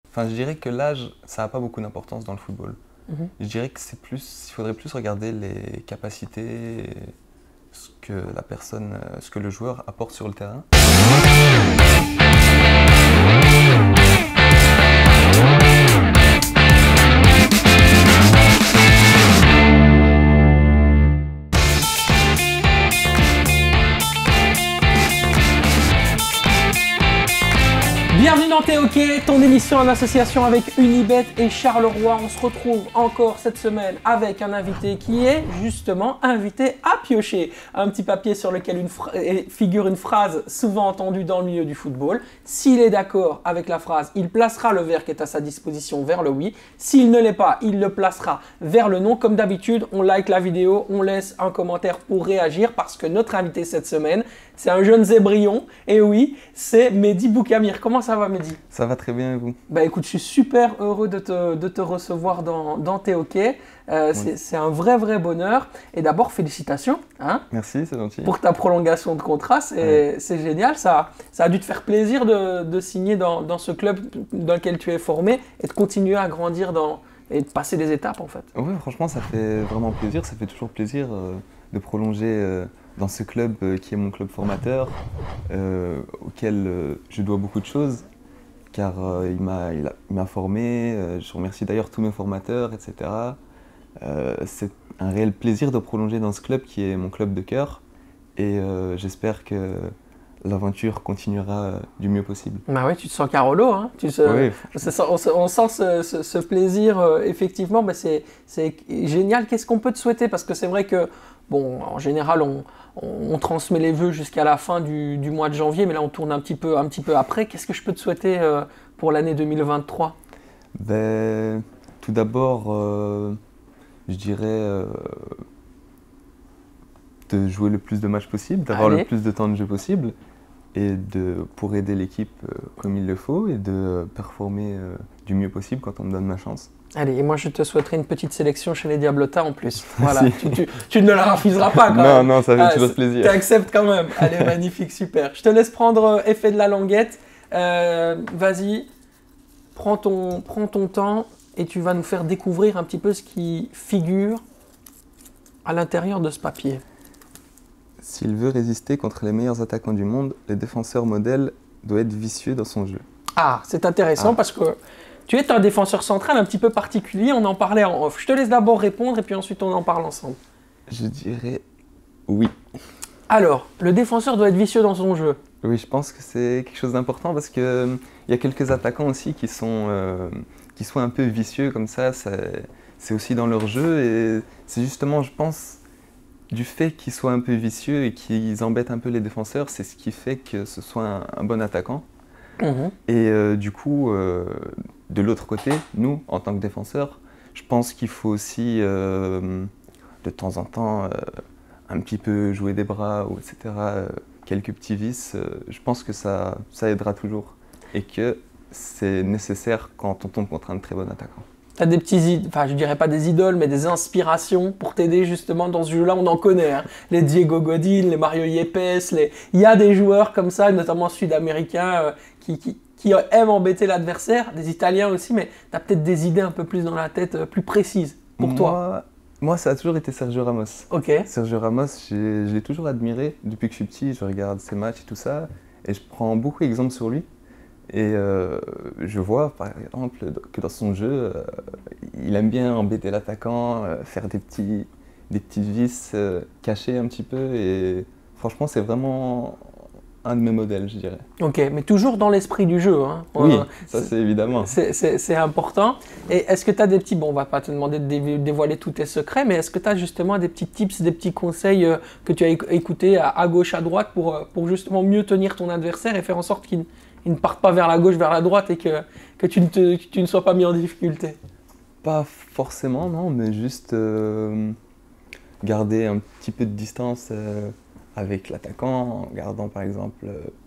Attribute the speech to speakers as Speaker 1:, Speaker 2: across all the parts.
Speaker 1: Enfin, je dirais que l'âge, ça n'a pas beaucoup d'importance dans le football. Je dirais que c'est plus, il faudrait plus regarder les capacités, et ce que la personne, ce que le joueur apporte sur le terrain.
Speaker 2: Bienvenue dans TOK, ton émission en association avec Unibet et Charleroi. On se retrouve encore cette semaine avec un invité qui est justement invité à piocher. Un petit papier sur lequel figure une phrase souvent entendue dans le milieu du football. S'il est d'accord avec la phrase, il placera le verre qui est à sa disposition vers le oui. S'il ne l'est pas, il le placera vers le non. Comme d'habitude, on like la vidéo, on laisse un commentaire pour réagir parce que notre invité cette semaine, c'est un jeune zébrion. Et oui, c'est Mehdi Boukamir. Comment ça va, Mehdi?
Speaker 1: Ça va très bien et vous?
Speaker 2: Bah écoute, je suis super heureux de te recevoir dans TOK. C'est un vrai bonheur. Et d'abord, félicitations. Hein,
Speaker 1: merci, c'est gentil.
Speaker 2: pour ta prolongation de contrat, c'est génial. Ça a dû te faire plaisir de signer dans ce club dans lequel tu es formé et de continuer à grandir et de passer des étapes en fait.
Speaker 1: Oui, franchement, ça fait vraiment plaisir. Ça fait toujours plaisir de prolonger dans ce club qui est mon club formateur, auquel je dois beaucoup de choses, car il m'a formé. Je remercie d'ailleurs tous mes formateurs, etc. C'est un réel plaisir de prolonger dans ce club qui est mon club de cœur, et j'espère que l'aventure continuera du mieux possible.
Speaker 2: Bah oui, tu te sens Carolo, hein.
Speaker 1: Oui,
Speaker 2: On sent ce plaisir, effectivement, mais c'est génial. Qu'est-ce qu'on peut te souhaiter? Parce que c'est vrai que, bon, en général, on transmet les vœux jusqu'à la fin du mois de janvier, mais là, on tourne un petit peu après. Qu'est-ce que je peux te souhaiter pour l'année 2023?
Speaker 1: Ben, tout d'abord, je dirais de jouer le plus de matchs possible, d'avoir le plus de temps de jeu possible, et pour aider l'équipe comme il le faut, et de performer du mieux possible quand on me donne ma chance.
Speaker 2: Allez, et moi je te souhaiterais une petite sélection chez les Diablotins en plus. Voilà, tu ne me la refuseras pas quand même.
Speaker 1: Non, ça fait toujours plaisir.
Speaker 2: Tu acceptes quand même. Allez, magnifique, super. Je te laisse prendre effet de la languette. Vas-y, prends ton temps et tu vas nous faire découvrir un petit peu ce qui figure à l'intérieur de ce papier.
Speaker 1: S'il veut résister contre les meilleurs attaquants du monde, le défenseur modèle doit être vicieux dans son jeu.
Speaker 2: Ah, c'est intéressant parce que tu es un défenseur central un petit peu particulier, on en parlait en off. Je te laisse d'abord répondre et puis ensuite on en parle ensemble.
Speaker 1: Je dirais oui.
Speaker 2: Alors, le défenseur doit être vicieux dans son jeu.
Speaker 1: Oui, je pense que c'est quelque chose d'important parce qu'il y a quelques attaquants aussi qui sont un peu vicieux comme ça. C'est aussi dans leur jeu, et c'est justement, je pense, du fait qu'ils soient un peu vicieux et qu'ils embêtent un peu les défenseurs, c'est ce qui fait que ce soit un bon attaquant. Et du coup, de l'autre côté, nous, en tant que défenseurs, je pense qu'il faut aussi, de temps en temps, un petit peu jouer des bras, etc., quelques petits vices. Je pense que ça aidera toujours, et que c'est nécessaire quand on tombe contre un très bon attaquant.
Speaker 2: Tu as des petits, enfin je dirais pas des idoles, mais des inspirations pour t'aider justement dans ce jeu-là, on en connaît. Hein. Les Diego Godin, les Mario Yepes, il y a des joueurs comme ça, notamment sud-américains, qui aiment embêter l'adversaire, des Italiens aussi, mais tu as peut-être des idées un peu plus dans la tête, plus précises pour toi.
Speaker 1: Moi, ça a toujours été Sergio Ramos.
Speaker 2: Ok.
Speaker 1: Sergio Ramos, je l'ai toujours admiré. Depuis que je suis petit, je regarde ses matchs et tout ça, et je prends beaucoup d'exemples sur lui. Et je vois, par exemple, que dans son jeu, il aime bien embêter l'attaquant, faire des petits vices cachés un petit peu. Et franchement, c'est vraiment un de mes modèles, je dirais.
Speaker 2: Ok, mais toujours dans l'esprit du jeu. Hein.
Speaker 1: Oui, ça c'est évidemment.
Speaker 2: C'est important. Et est-ce que tu as des petits... Bon, on va pas te demander de dévoiler tous tes secrets, mais est-ce que tu as justement des petits tips, des petits conseils que tu as écoutés à gauche, à droite pour justement mieux tenir ton adversaire et faire en sorte qu'il ne parte pas vers la gauche, vers la droite, et que tu ne sois pas mis en difficulté?
Speaker 1: Pas forcément, non, mais juste garder un petit peu de distance avec l'attaquant, en gardant par exemple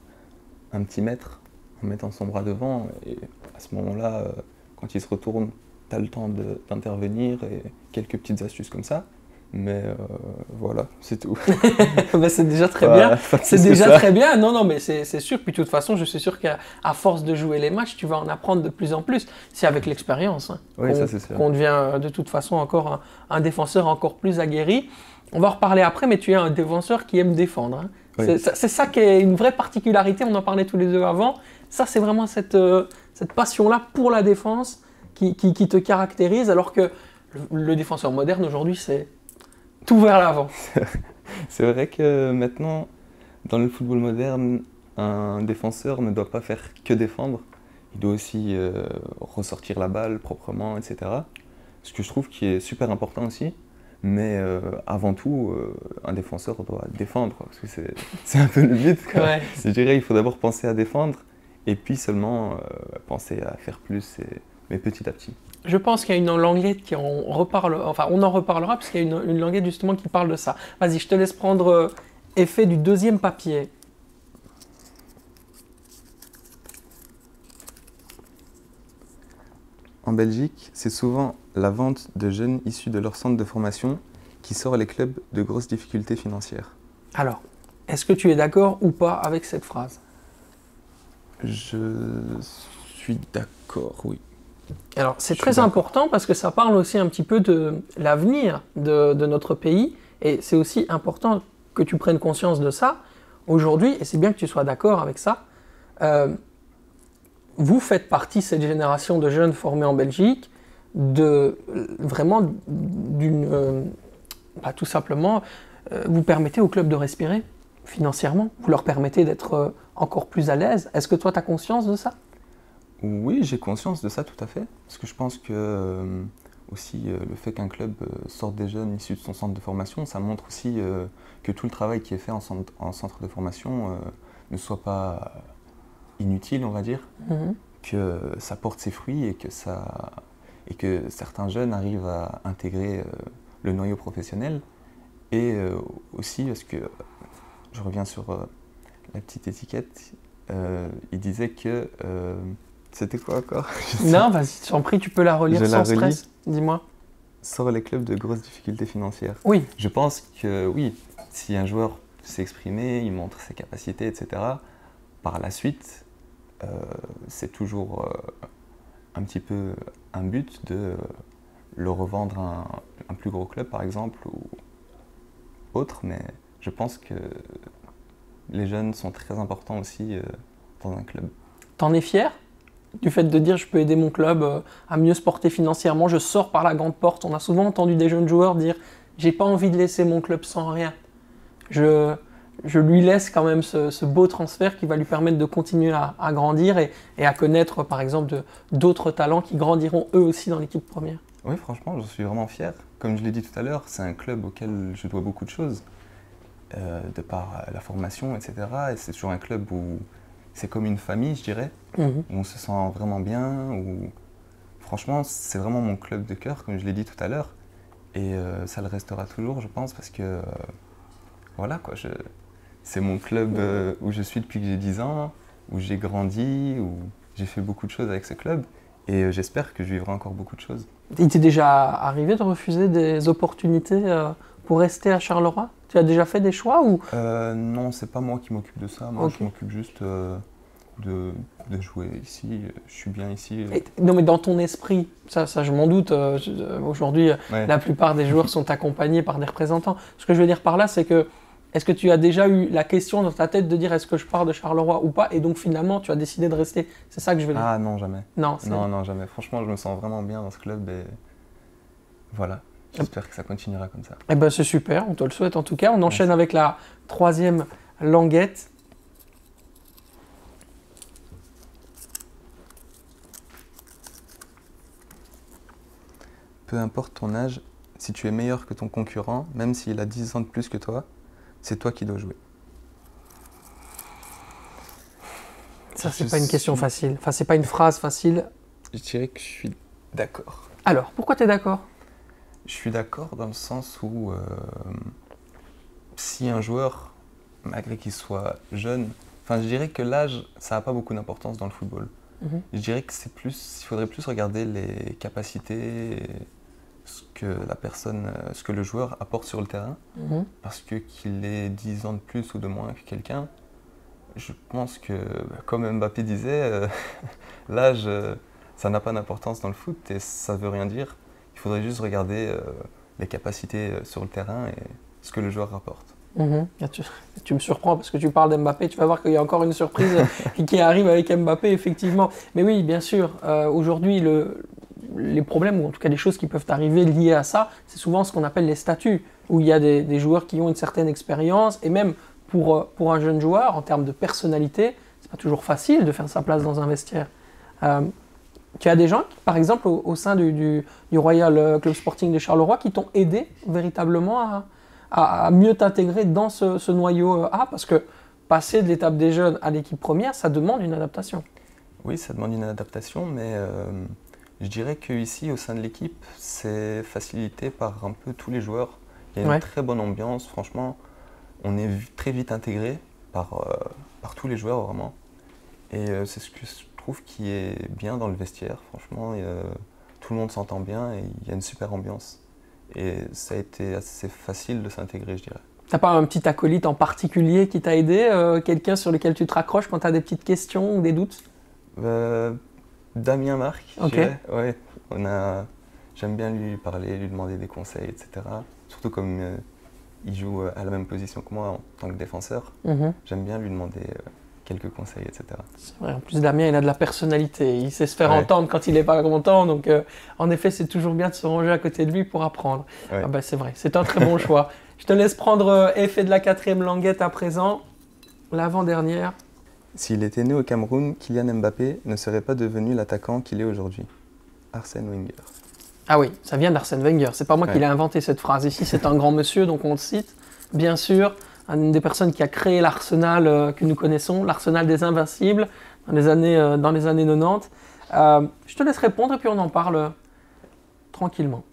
Speaker 1: un petit mètre, en mettant son bras devant, et à ce moment-là, quand il se retourne, tu as le temps d'intervenir, et quelques petites astuces comme ça. Mais voilà, c'est tout.
Speaker 2: Ben, c'est déjà très
Speaker 1: Voilà,
Speaker 2: bien.
Speaker 1: pas
Speaker 2: C'est
Speaker 1: plus que
Speaker 2: déjà
Speaker 1: ça.
Speaker 2: très bien. Non, non, mais c'est sûr. Puis de toute façon, je suis sûr qu'à force de jouer les matchs, tu vas en apprendre de plus en plus. C'est avec l'expérience hein,
Speaker 1: Oui, ça c'est sûr.
Speaker 2: qu'on devient de toute façon encore un défenseur encore plus aguerri. On va en reparler après, mais tu es un défenseur qui aime défendre. Hein.
Speaker 1: Oui.
Speaker 2: C'est ça qui est une vraie particularité. On en parlait tous les deux avant. Ça, c'est vraiment cette passion-là pour la défense qui te caractérise, alors que le défenseur moderne aujourd'hui, c'est tout vers l'avant.
Speaker 1: C'est vrai que maintenant, dans le football moderne, un défenseur ne doit pas faire que défendre. Il doit aussi ressortir la balle proprement, etc. Ce que je trouve qui est super important aussi. Mais avant tout, un défenseur doit défendre, quoi, parce que c'est un peu le but. Quoi.
Speaker 2: Ouais.
Speaker 1: Je dirais qu'il faut d'abord penser à défendre et puis seulement penser à faire plus, mais petit à petit.
Speaker 2: Je pense qu'il y a une languette qui en reparle, enfin on en reparlera parce qu'il y a une languette justement qui parle de ça. Vas-y, je te laisse prendre effet du deuxième papier.
Speaker 1: En Belgique, c'est souvent la vente de jeunes issus de leur centre de formation qui sort les clubs de grosses difficultés financières.
Speaker 2: Alors, est-ce que tu es d'accord ou pas avec cette phrase?
Speaker 1: Je suis d'accord, oui.
Speaker 2: Alors, c'est
Speaker 1: Je
Speaker 2: très
Speaker 1: suis d'accord.
Speaker 2: important parce que ça parle aussi un petit peu de l'avenir de notre pays et c'est aussi important que tu prennes conscience de ça aujourd'hui et c'est bien que tu sois d'accord avec ça. Vous faites partie, cette génération de jeunes formés en Belgique, vraiment tout simplement, vous permettez au club de respirer financièrement, vous leur permettez d'être encore plus à l'aise. Est-ce que toi, tu as conscience de ça?
Speaker 1: Oui, j'ai conscience de ça tout à fait. Parce que je pense que aussi le fait qu'un club sorte des jeunes issus de son centre de formation, ça montre aussi que tout le travail qui est fait en centre de formation ne soit pas inutile, on va dire, que ça porte ses fruits et que certains jeunes arrivent à intégrer le noyau professionnel. Et aussi parce que, je reviens sur la petite étiquette, il disait que... c'était quoi encore?
Speaker 2: Non, vas-y, t'en prie, tu peux la relire
Speaker 1: Je
Speaker 2: sans
Speaker 1: la relis.
Speaker 2: stress. Dis-moi.
Speaker 1: Sort les clubs de grosses difficultés financières.
Speaker 2: Oui,
Speaker 1: Je pense que oui, si un joueur s'est exprimé, il montre ses capacités, etc., par la suite, c'est toujours un petit peu un but de le revendre à un plus gros club, par exemple, ou autre, mais je pense que les jeunes sont très importants aussi dans un club.
Speaker 2: t'en es fier du fait de dire je peux aider mon club à mieux se porter financièrement, je sors par la grande porte. On a souvent entendu des jeunes joueurs dire j'ai pas envie de laisser mon club sans rien. Je lui laisse quand même ce beau transfert qui va lui permettre de continuer à grandir et à connaître par exemple d'autres talents qui grandiront eux aussi dans l'équipe première.
Speaker 1: Oui, franchement, je suis vraiment fier. Comme je l'ai dit tout à l'heure, c'est un club auquel je dois beaucoup de choses, de par la formation, etc. Et c'est toujours un club où c'est comme une famille, je dirais, où on se sent vraiment bien, où franchement, c'est vraiment mon club de cœur, comme je l'ai dit tout à l'heure. Et ça le restera toujours, je pense, parce que voilà, quoi, c'est mon club où je suis depuis que j'ai 10 ans, où j'ai grandi, où j'ai fait beaucoup de choses avec ce club. Et j'espère que je vivrai encore beaucoup de choses.
Speaker 2: Il t'est déjà arrivé de refuser des opportunités pour rester à Charleroi? Tu as déjà fait des choix ou...
Speaker 1: Non, c'est pas moi qui m'occupe de ça. Moi,
Speaker 2: Ok.
Speaker 1: je m'occupe juste de jouer ici. Je suis bien ici.
Speaker 2: Non, mais dans ton esprit, ça je m'en doute. Aujourd'hui,
Speaker 1: Ouais.
Speaker 2: la plupart des joueurs sont accompagnés par des représentants. Ce que je veux dire par là, c'est que est-ce que tu as déjà eu la question dans ta tête de dire est-ce que je pars de Charleroi ou pas? Et donc finalement, tu as décidé de rester. C'est ça que je veux dire.
Speaker 1: Ah non, jamais.
Speaker 2: Non,
Speaker 1: Non, jamais. Franchement, je me sens vraiment bien dans ce club et voilà. J'espère que ça continuera comme ça.
Speaker 2: Eh ben, c'est super, on te le souhaite en tout cas. On enchaîne avec la troisième languette.
Speaker 1: Peu importe ton âge, si tu es meilleur que ton concurrent, même s'il a 10 ans de plus que toi, c'est toi qui dois jouer.
Speaker 2: Ça, c'est
Speaker 1: Je
Speaker 2: pas une question
Speaker 1: suis-
Speaker 2: facile. Enfin, c'est pas une phrase facile.
Speaker 1: Je dirais que je suis d'accord.
Speaker 2: Alors, pourquoi tu es d'accord?
Speaker 1: Je suis d'accord dans le sens où si un joueur, malgré qu'il soit jeune, enfin je dirais que l'âge, ça n'a pas beaucoup d'importance dans le football. Je dirais que il faudrait plus regarder les capacités, et ce que la personne, ce que le joueur apporte sur le terrain, parce que qu'il ait 10 ans de plus ou de moins que quelqu'un, je pense que, comme Mbappé disait, l'âge, ça n'a pas d'importance dans le foot et ça ne veut rien dire. Il faudrait juste regarder les capacités sur le terrain et ce que le joueur rapporte.
Speaker 2: Tu me surprends parce que tu parles d'Mbappé, tu vas voir qu'il y a encore une surprise qui arrive avec Mbappé, effectivement. Mais oui, bien sûr, aujourd'hui, les problèmes, ou en tout cas les choses qui peuvent arriver liées à ça, c'est souvent ce qu'on appelle les statuts, où il y a des joueurs qui ont une certaine expérience, et même pour un jeune joueur, en termes de personnalité, c'est pas toujours facile de faire sa place dans un vestiaire. Tu as des gens, par exemple, au sein du Royal Club Sporting de Charleroi, qui t'ont aidé véritablement à mieux t'intégrer dans ce noyau A, parce que passer de l'étape des jeunes à l'équipe première, ça demande une adaptation.
Speaker 1: Oui, ça demande une adaptation, mais je dirais qu'ici, au sein de l'équipe, c'est facilité par un peu tous les joueurs. Il y a une très bonne ambiance, franchement. On est très vite intégré par tous les joueurs, vraiment. Et c'est ce que je trouve qui est bien dans le vestiaire, franchement. Tout le monde s'entend bien et il y a une super ambiance. Et ça a été assez facile de s'intégrer, je dirais.
Speaker 2: T'as pas un petit acolyte en particulier qui t'a aidé, quelqu'un sur lequel tu te raccroches quand tu as des petites questions ou des doutes?
Speaker 1: Damien Marc,
Speaker 2: Okay.
Speaker 1: Ouais, j'aime bien lui parler, lui demander des conseils, etc. Surtout comme il joue à la même position que moi en tant que défenseur. J'aime bien lui demander quelques conseils, etc.
Speaker 2: C'est vrai, en plus Damien, il a de la personnalité, il sait se faire entendre quand il n'est pas content, donc en effet, c'est toujours bien de se ranger à côté de lui pour apprendre. Ah ben, c'est vrai, c'est un très bon choix. Je te laisse prendre effet de la 4e languette à présent, l'avant-dernière.
Speaker 1: S'il était né au Cameroun, Kylian Mbappé ne serait pas devenu l'attaquant qu'il est aujourd'hui. Arsène Wenger.
Speaker 2: Ah oui, ça vient d'Arsène Wenger, c'est pas moi qui l'ai inventé cette phrase. Ici, c'est un grand monsieur, donc on le cite, bien sûr. Une des personnes qui a créé l'Arsenal que nous connaissons, l'Arsenal des Invincibles, dans les années 90. Je te laisse répondre et puis on en parle tranquillement.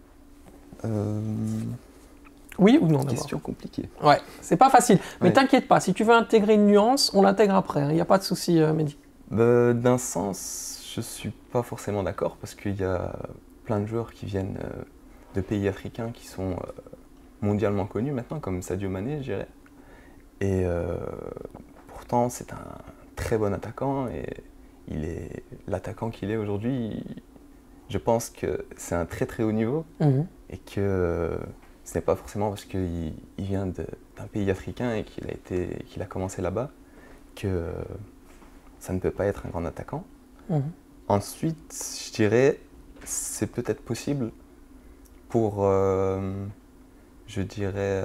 Speaker 2: Oui ou non d'abord?
Speaker 1: Question compliquée.
Speaker 2: Ouais, c'est pas facile. Mais t'inquiète pas, si tu veux intégrer une nuance, on l'intègre après. Il n'y a pas de souci, Mehdi.
Speaker 1: D'un sens, je suis pas forcément d'accord parce qu'il y a plein de joueurs qui viennent de pays africains qui sont mondialement connus maintenant, comme Sadio Mané, je dirais. Et pourtant, c'est un très bon attaquant et il est l'attaquant qu'il est aujourd'hui. Je pense que c'est un très très haut niveau et que ce n'est pas forcément parce qu'il vient d'un pays africain et qu'il a commencé là-bas que ça ne peut pas être un grand attaquant. Ensuite, je dirais, c'est peut-être possible pour, je dirais,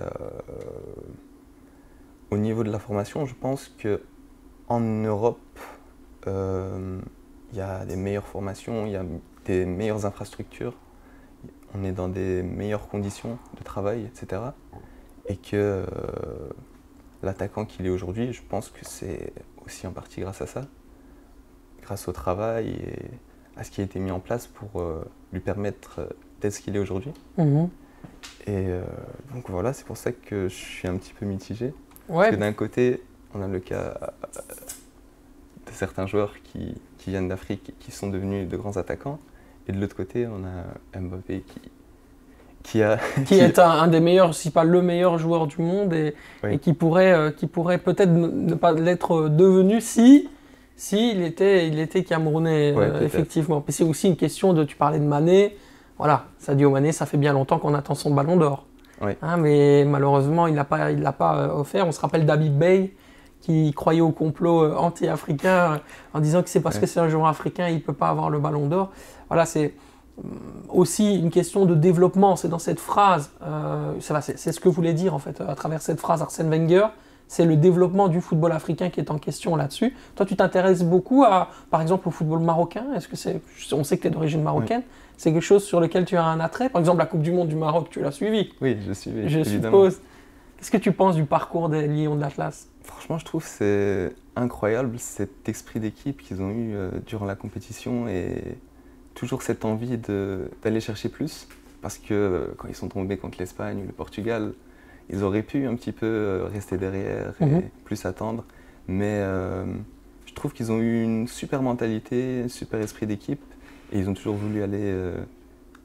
Speaker 1: au niveau de la formation, je pense qu'en Europe, il y a des meilleures formations, il y a des meilleures infrastructures, on est dans des meilleures conditions de travail, etc. Et que l'attaquant qu'il est aujourd'hui, je pense que c'est aussi en partie grâce à ça, grâce au travail et à ce qui a été mis en place pour lui permettre d'être ce qu'il est aujourd'hui. Et donc voilà, c'est pour ça que je suis un petit peu mitigé. Parce que d'un côté, on a le cas de certains joueurs qui viennent d'Afrique et qui sont devenus de grands attaquants. Et de l'autre côté, on a Mbappé qui
Speaker 2: est un des meilleurs, si pas le meilleur joueur du monde et qui pourrait peut-être ne pas l'être devenu si il était camerounais, effectivement. Puis c'est aussi une question tu parlais de Mané. Voilà, Sadio Mané, ça fait bien longtemps qu'on attend son ballon d'or. Mais malheureusement, il l'a pas offert. On se rappelle d'Habib Beye qui croyait au complot anti-africain en disant que c'est parce que c'est un joueur africain, il ne peut pas avoir le ballon d'or. Voilà, c'est aussi une question de développement. C'est dans cette phrase, c'est ce que voulait dire en fait à travers cette phrase Arsène Wenger. C'est le développement du football africain qui est en question là-dessus. Toi, tu t'intéresses beaucoup par exemple, au football marocain. On sait que tu es d'origine marocaine. C'est quelque chose sur lequel tu as un attrait. Par exemple, la Coupe du Monde du Maroc, tu l'as suivie.
Speaker 1: Oui, je suis.
Speaker 2: Je suppose. Qu'est-ce que tu penses du parcours des Lions de l'Atlas?
Speaker 1: Franchement, je trouve que c'est incroyable cet esprit d'équipe qu'ils ont eu durant la compétition et toujours cette envie d'aller chercher plus. Parce que quand ils sont tombés contre l'Espagne ou le Portugal, ils auraient pu un petit peu rester derrière et plus attendre. Mais je trouve qu'ils ont eu une super mentalité, un super esprit d'équipe et ils ont toujours voulu aller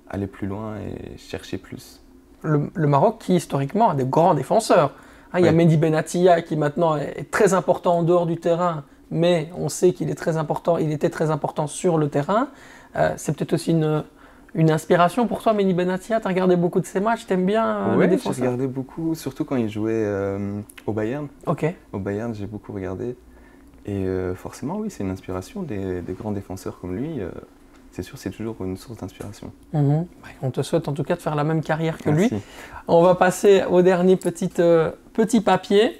Speaker 1: aller plus loin et chercher plus.
Speaker 2: Le Maroc qui historiquement a des grands défenseurs. Il y a Mehdi Benatia qui maintenant est très important en dehors du terrain, mais on sait qu'il est très important, il était très important sur le terrain. C'est peut-être aussi une inspiration pour toi, Mehdi Benatia. Tu as regardé beaucoup de ses matchs, t'aimes bien les défenseurs?
Speaker 1: J'ai regardé beaucoup, surtout quand il jouait au Bayern.
Speaker 2: Ok.
Speaker 1: Au Bayern, j'ai beaucoup regardé. Et forcément, oui, c'est une inspiration. Des grands défenseurs comme lui, c'est sûr, c'est toujours une source d'inspiration.
Speaker 2: On te souhaite en tout cas de faire la même carrière que
Speaker 1: Merci.
Speaker 2: lui. On va passer au dernier petit papier.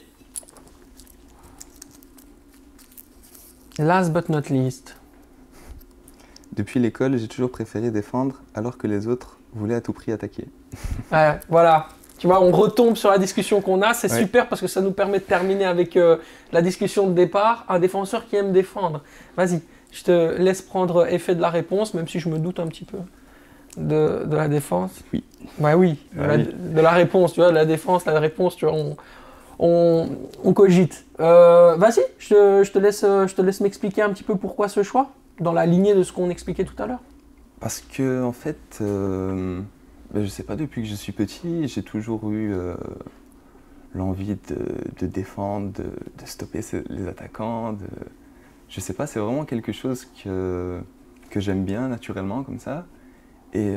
Speaker 2: Last but not least.
Speaker 1: Depuis l'école, j'ai toujours préféré défendre alors que les autres voulaient à tout prix attaquer.
Speaker 2: Voilà. Tu vois, on retombe sur la discussion qu'on a. C'est super parce que ça nous permet de terminer avec la discussion de départ. Un défenseur qui aime défendre. Vas-y, je te laisse prendre effet de la réponse, même si je me doute un petit peu de la défense.
Speaker 1: Oui.
Speaker 2: Ouais, oui. De la réponse, tu vois, de la défense, la réponse, tu vois, on cogite. Vas-y, je te laisse m'expliquer un petit peu pourquoi ce choix, dans la lignée de ce qu'on expliquait tout à l'heure.
Speaker 1: Parce que, en fait, je sais pas, depuis que je suis petit, j'ai toujours eu l'envie de défendre, de stopper les attaquants. Je sais pas, c'est vraiment quelque chose que j'aime bien naturellement, comme ça. Et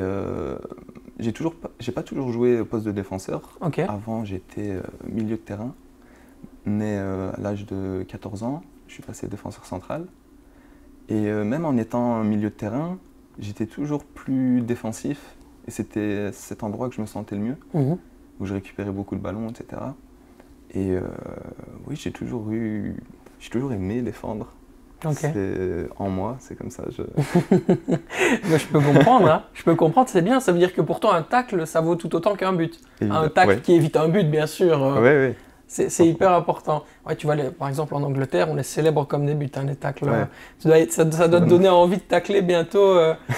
Speaker 1: j'ai pas toujours joué au poste de défenseur.
Speaker 2: Okay.
Speaker 1: Avant, j'étais milieu de terrain. Mais à l'âge de 14 ans, je suis passé défenseur central. Et même en étant milieu de terrain, j'étais toujours plus défensif. Et c'était cet endroit que je me sentais le mieux, où je récupérais beaucoup de ballons, etc. Et oui, j'ai toujours aimé défendre.
Speaker 2: Okay.
Speaker 1: C'est en moi, c'est comme ça.
Speaker 2: Moi, je peux comprendre, hein. Je peux comprendre, c'est bien. Ça veut dire que pour toi, un tacle, ça vaut tout autant qu'un but. Un tacle qui évite un but, bien sûr.
Speaker 1: Oui.
Speaker 2: C'est hyper important. Ouais, tu vois, par exemple, en Angleterre, on les célèbre comme des buts, hein, les tacles. Ouais. Ça doit te donner envie de tacler bientôt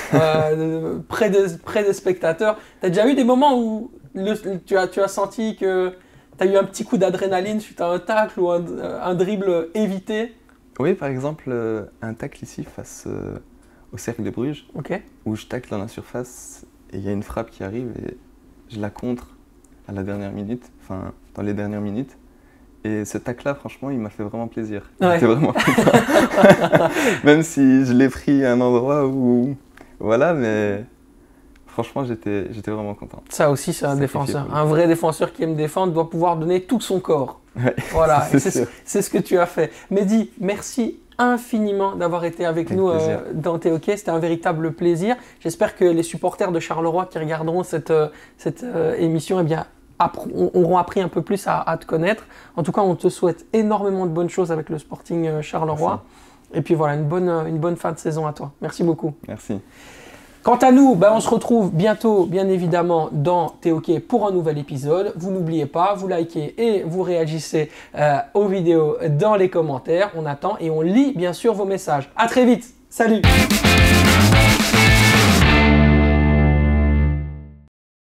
Speaker 2: près des spectateurs. Tu as déjà eu des moments où tu as senti que tu as eu un petit coup d'adrénaline suite à un tacle ou un dribble évité?
Speaker 1: Oui, par exemple, un tacle ici face au Cercle de Bruges, où je tacle dans la surface et il y a une frappe qui arrive et je la contre à la dernière minute, enfin dans les dernières minutes. Et ce tacle-là, franchement, il m'a fait vraiment plaisir. J'étais vraiment content. Même si je l'ai pris à un endroit où... Voilà, mais franchement, j'étais vraiment content.
Speaker 2: Ça aussi, c'est un défenseur. Un vrai défenseur qui aime défendre doit pouvoir donner tout son corps.
Speaker 1: Ouais,
Speaker 2: voilà, c'est ce que tu as fait. Mehdi, merci infiniment d'avoir été avec nous dans T'es OK. C'était un véritable plaisir. J'espère que les supporters de Charleroi qui regarderont cette émission, eh bien, auront appris un peu plus à te connaître. En tout cas, on te souhaite énormément de bonnes choses avec le Sporting Charleroi. Merci. Et puis voilà, une bonne fin de saison à toi. Merci beaucoup.
Speaker 1: Merci.
Speaker 2: Quant à nous, on se retrouve bientôt, bien évidemment, dans T'es OK pour un nouvel épisode. Vous n'oubliez pas, vous likez et vous réagissez aux vidéos dans les commentaires. On attend et on lit bien sûr vos messages. À très vite. Salut!